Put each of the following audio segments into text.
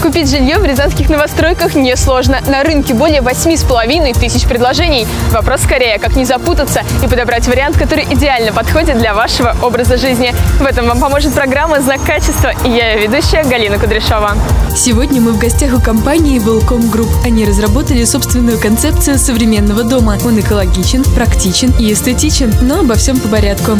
Купить жилье в рязанских новостройках несложно. На рынке более 8,5 тысяч предложений. Вопрос скорее, как не запутаться и подобрать вариант, который идеально подходит для вашего образа жизни. В этом вам поможет программа «Знак качества». И я ее ведущая Галина Кудряшова. Сегодня мы в гостях у компании Welcome Group. Они разработали собственную концепцию современного дома. Он экологичен, практичен и эстетичен. Но обо всем по порядку.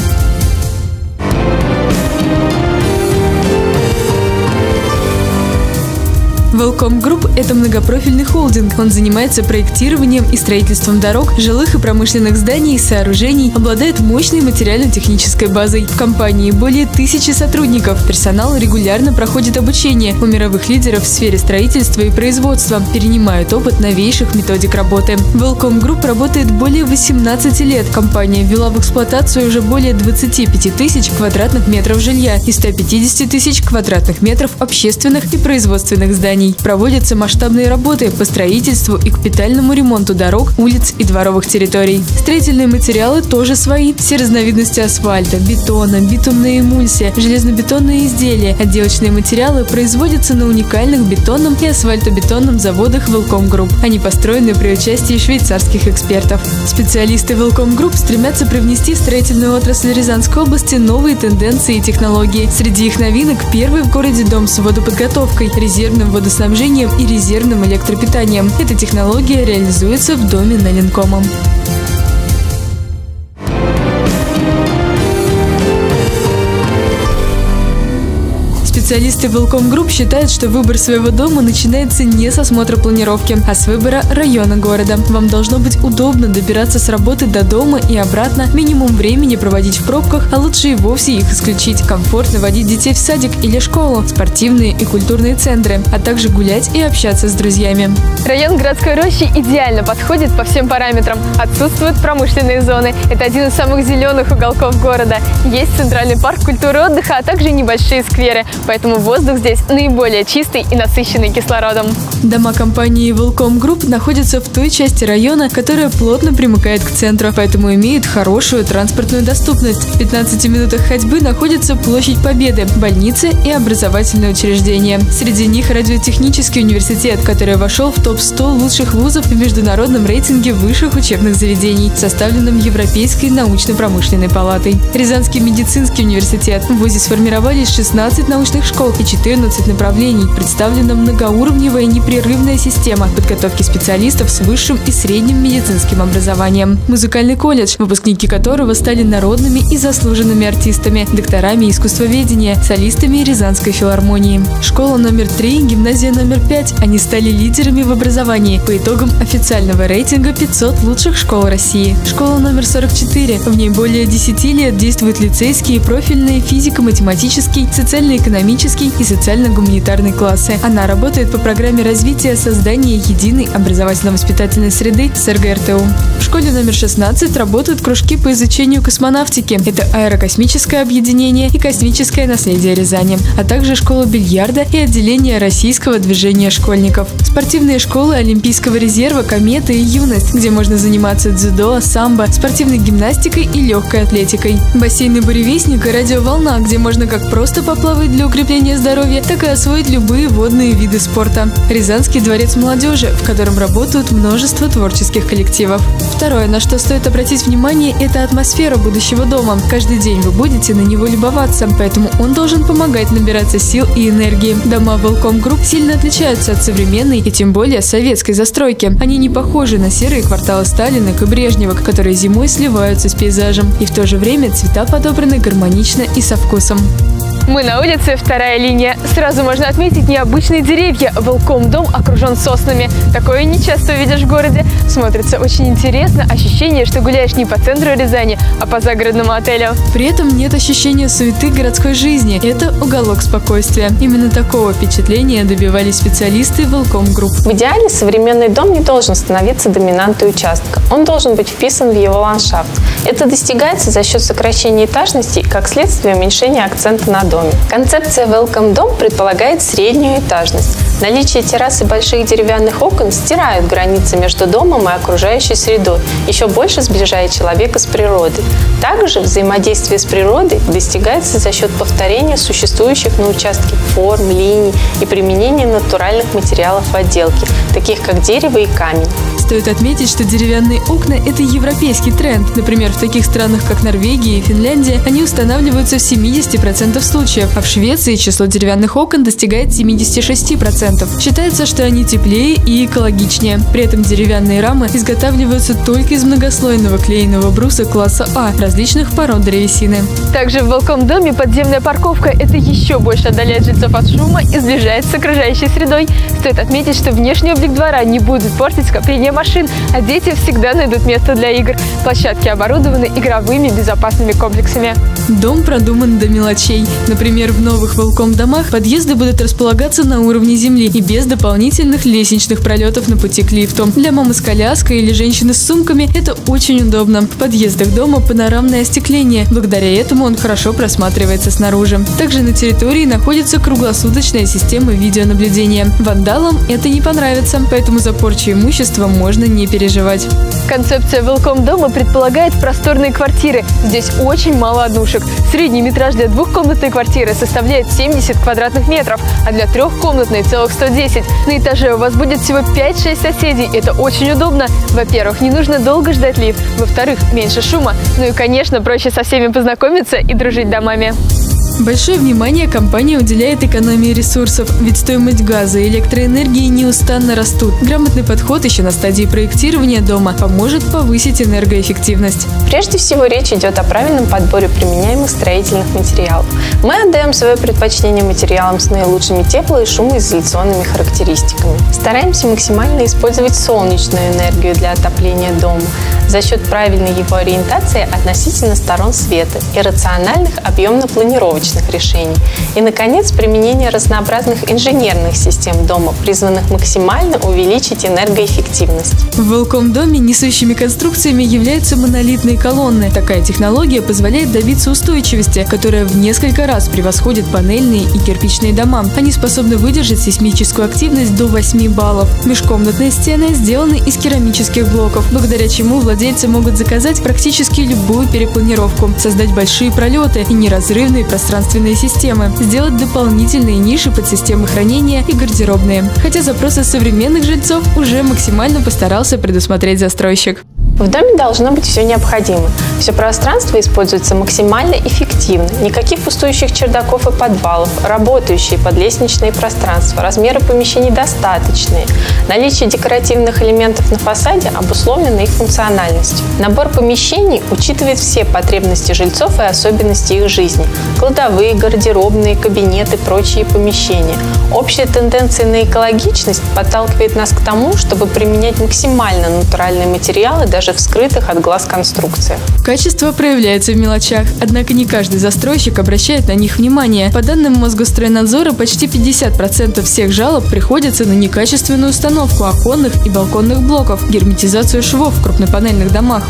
Welcome Group – это многопрофильный холдинг. Он занимается проектированием и строительством дорог, жилых и промышленных зданий и сооружений, обладает мощной материально-технической базой. В компании более 1000 сотрудников. Персонал регулярно проходит обучение у мировых лидеров в сфере строительства и производства, перенимают опыт новейших методик работы. Welcome Group работает более 18 лет. Компания ввела в эксплуатацию уже более 25 тысяч квадратных метров жилья и 150 тысяч квадратных метров общественных и производственных зданий. Проводятся масштабные работы по строительству и капитальному ремонту дорог, улиц и дворовых территорий. Строительные материалы тоже свои. Все разновидности асфальта, бетона, битумная эмульсия, железобетонные изделия, отделочные материалы производятся на уникальных бетонном и асфальтобетонном заводах Welcome Group. Они построены при участии швейцарских экспертов. Специалисты Welcome Group стремятся привнести в строительную отрасль Рязанской области новые тенденции и технологии. Среди их новинок первый в городе дом с водоподготовкой, резервным водоснабжением и резервным электропитанием. Эта технология реализуется в доме на Ленкомом. Специалисты Welcome Group считают, что выбор своего дома начинается не с осмотра планировки, а с выбора района города. Вам должно быть удобно добираться с работы до дома и обратно, минимум времени проводить в пробках, а лучше и вовсе их исключить. Комфортно водить детей в садик или школу, спортивные и культурные центры, а также гулять и общаться с друзьями. Район городской рощи идеально подходит по всем параметрам. Отсутствуют промышленные зоны. Это один из самых зеленых уголков города. Есть центральный парк культуры и отдыха, а также небольшие скверы. Поэтому воздух здесь наиболее чистый и насыщенный кислородом. Дома компании Welcome Group находятся в той части района, которая плотно примыкает к центру, поэтому имеют хорошую транспортную доступность. В 15 минутах ходьбы находится Площадь Победы, больницы и образовательные учреждения. Среди них Радиотехнический университет, который вошел в топ-100 лучших вузов в международном рейтинге высших учебных заведений, составленном Европейской научно-промышленной палатой. Рязанский медицинский университет. В вузе сформировались 16 научных школ и 14 направлений. Представлена многоуровневая непрерывная система подготовки специалистов с высшим и средним медицинским образованием. Музыкальный колледж, выпускники которого стали народными и заслуженными артистами, докторами искусствоведения, солистами Рязанской филармонии. Школа номер 3, гимназия номер 5. Они стали лидерами в образовании по итогам официального рейтинга 500 лучших школ России. Школа номер 44. В ней более 10 лет действуют лицейские, профильные, физико-математический, социально-экономический и социально-гуманитарные классы. Она работает по программе развития создания единой образовательно-воспитательной среды с РГРТУ. В школе номер 16 работают кружки по изучению космонавтики. Это аэрокосмическое объединение и космическое наследие Рязани, а также школа бильярда и отделение российского движения школьников. Спортивные школы Олимпийского резерва, Комета и Юность, где можно заниматься дзюдо, самбо, спортивной гимнастикой и легкой атлетикой. Бассейны Буревестник и Радиоволна, где можно как просто поплавать для укрепления здоровья, так и освоить любые водные виды спорта. Рязанский дворец молодежи, в котором работают множество творческих коллективов. Второе, на что стоит обратить внимание, это атмосфера будущего дома. Каждый день вы будете на него любоваться, поэтому он должен помогать набираться сил и энергии. Дома Welcome Group сильно отличаются от современной и тем более советской застройки. Они не похожи на серые кварталы Сталиных и Брежнева, которые зимой сливаются с пейзажем, и в то же время цвета подобраны гармонично и со вкусом. Мы на улице, вторая линия. Сразу можно отметить необычные деревья. Welcome дом окружен соснами. Такое не часто увидишь в городе. Смотрится очень интересно. Ощущение, что гуляешь не по центру Рязани, а по загородному отелю. При этом нет ощущения суеты городской жизни. Это уголок спокойствия. Именно такого впечатления добивались специалисты Welcome Group. В идеале современный дом не должен становиться доминантой участка. Он должен быть вписан в его ландшафт. Это достигается за счет сокращения этажности и, как следствие, уменьшения акцента на доме. Концепция Welcome дом предполагает среднюю этажность. Наличие террас и больших деревянных окон стирают границы между домом и окружающей средой, еще больше сближая человека с природой. Также взаимодействие с природой достигается за счет повторения существующих на участке форм, линий и применения натуральных материалов в отделке, таких как дерево и камень. Стоит отметить, что деревянные окна – это европейский тренд. Например, в таких странах, как Норвегия и Финляндия, они устанавливаются в 70% случаев, а в Швеции число деревянных окон достигает 76%. Считается, что они теплее и экологичнее. При этом деревянные рамы изготавливаются только из многослойного клееного бруса класса А различных пород древесины. Также в Welcome доме подземная парковка – это еще больше отдаляет жильцов от шума и сближает с окружающей средой. Стоит отметить, что внешний облик двора не будет портить скопление машин, а дети всегда найдут место для игр. Площадки оборудованы игровыми безопасными комплексами. Дом продуман до мелочей. Например, в новых Welcome домах подъезды будут располагаться на уровне земли и без дополнительных лестничных пролетов на пути к лифту. Для мамы с коляской или женщины с сумками это очень удобно. В подъездах дома панорамное остекление. Благодаря этому он хорошо просматривается снаружи. Также на территории находится круглосуточная система видеонаблюдения. Вандалам это не понравится, поэтому за порчу имущества можно не переживать. Концепция Welcome дома предполагает просторные квартиры. Здесь очень мало однушек. Средний метраж для двухкомнатной квартиры составляет 70 квадратных метров, а для трехкомнатной целых 110. На этаже у вас будет всего 5-6 соседей. Это очень удобно. Во-первых, не нужно долго ждать лифт. Во-вторых, меньше шума. Ну и, конечно, проще со всеми познакомиться и дружить домами. Большое внимание компания уделяет экономии ресурсов, ведь стоимость газа и электроэнергии неустанно растут. Грамотный подход еще на стадии проектирования дома поможет повысить энергоэффективность. Прежде всего, речь идет о правильном подборе применяемых строительных материалов. Мы отдаем свое предпочтение материалам с наилучшими тепло- и шумоизоляционными характеристиками. Стараемся максимально использовать солнечную энергию для отопления дома за счет правильной его ориентации относительно сторон света и рациональных объемно-планировочных решений. И, наконец, применение разнообразных инженерных систем дома, призванных максимально увеличить энергоэффективность. В Welcome доме несущими конструкциями являются монолитные колонны. Такая технология позволяет добиться устойчивости, которая в несколько раз превосходит панельные и кирпичные дома. Они способны выдержать сейсмическую активность до 8 баллов. Межкомнатные стены сделаны из керамических блоков, благодаря чему владельцы могут заказать практически любую перепланировку, создать большие пролеты и неразрывные пространственные системы, сделать дополнительные ниши под системы хранения и гардеробные. Хотя запросы современных жильцов уже максимально постарался предусмотреть застройщик. В доме должно быть все необходимое. Все пространство используется максимально эффективно. Никаких пустующих чердаков и подвалов, работающие подлестничные пространства, размеры помещений достаточные. Наличие декоративных элементов на фасаде обусловлено их функциональностью. Набор помещений учитывает все потребности жильцов и особенности их жизни. Кладовые, гардеробные, кабинеты, прочие помещения. Общая тенденция на экологичность подталкивает нас к тому, чтобы применять максимально натуральные материалы даже в скрытых от глаз конструкциях. Качество проявляется в мелочах, однако не каждый застройщик обращает на них внимание. По данным Мосгостройнадзора, почти 50% всех жалоб приходится на некачественную установку оконных и балконных блоков, герметизацию швов в крупнопанельных домах.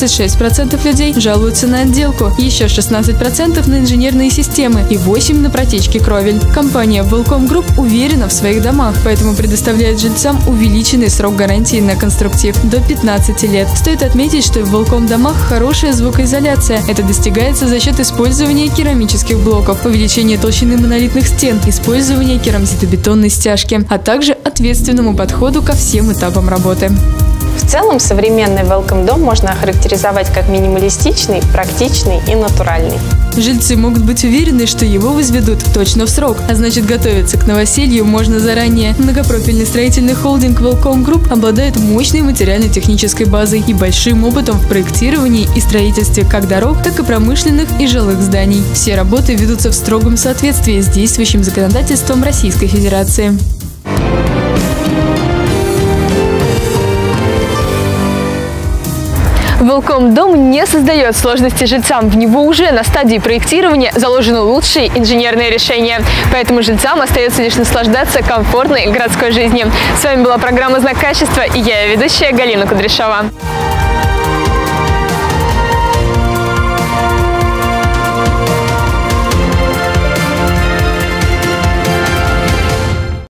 26% людей жалуются на отделку, еще 16% на инженерные системы и 8% на протечки кровель. Компания Welcome Group уверена в своих домах, поэтому предоставляет жильцам увеличенный срок гарантии на конструктив до 15 лет. Стоит отметить, что в Welcome домах хорошая звукоизоляция. Это достигается за счет использования керамических блоков, увеличения толщины монолитных стен, использования керамзитобетонной стяжки, а также ответственному подходу ко всем этапам работы. В целом, современный Welcome дом можно охарактеризовать как минималистичный, практичный и натуральный. Жильцы могут быть уверены, что его возведут точно в срок, а значит, готовиться к новоселью можно заранее. Многопрофильный строительный холдинг Welcome Group обладает мощной материально-технической базой и большим опытом в проектировании и строительстве как дорог, так и промышленных и жилых зданий. Все работы ведутся в строгом соответствии с действующим законодательством Российской Федерации. Welcome дом не создает сложности жильцам. В него уже на стадии проектирования заложены лучшие инженерные решения. Поэтому жильцам остается лишь наслаждаться комфортной городской жизнью. С вами была программа «Знак качества» и я, ведущая Галина Кудряшова.